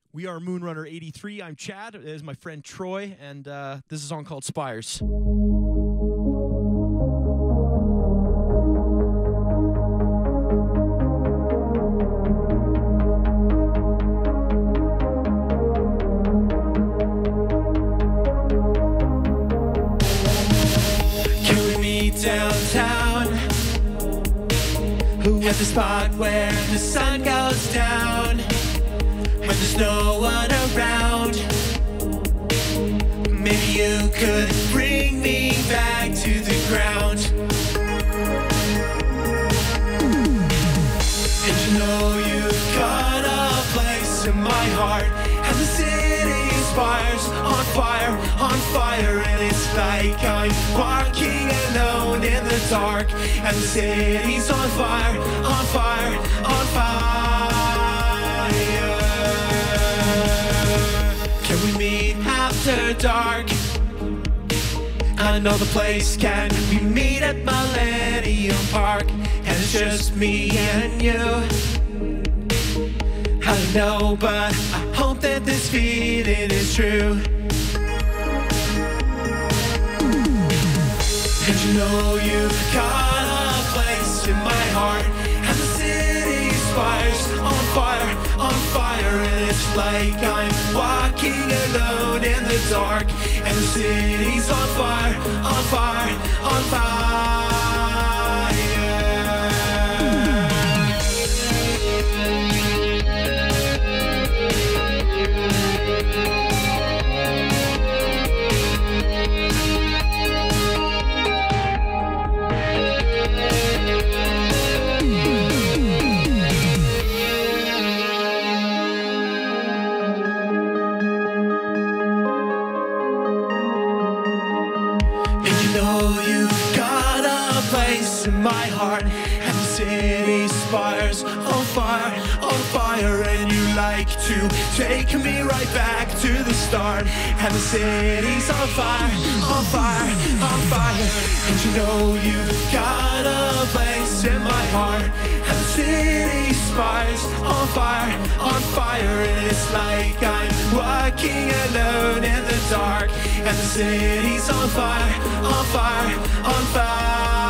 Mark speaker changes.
Speaker 1: We are Moonrunner 83. I'm Chad. This is my friend Troy, and this is a song called Spires.
Speaker 2: Can we meet downtown? At the spot where the sun goes down, when there's no one around. Maybe you could bring me back to the ground. And you know you've got a place in my heart, and the city spires on fire, and it's like I'm walking alone in the dark, and the city's on fire, on fire, on fire. Can we meet after dark? I know the place can we meet at Millennium Park, and it's just me and you. I don't know, but I hope that this feeling is true. And you know you've got a place in my heart, and the city spires on fire, and it's like I'm walking alone in the dark, and the city's on fire, on fire, on fire. You've got a place in my heart, and the city spires on fire, and you like to take me right back to the start, and the city's on fire, on fire, on fire. And you know you've got a place in my heart, and the city spires on fire, and it's like I'm walking alone in the dark, and the city's on fire, on fire, on fire.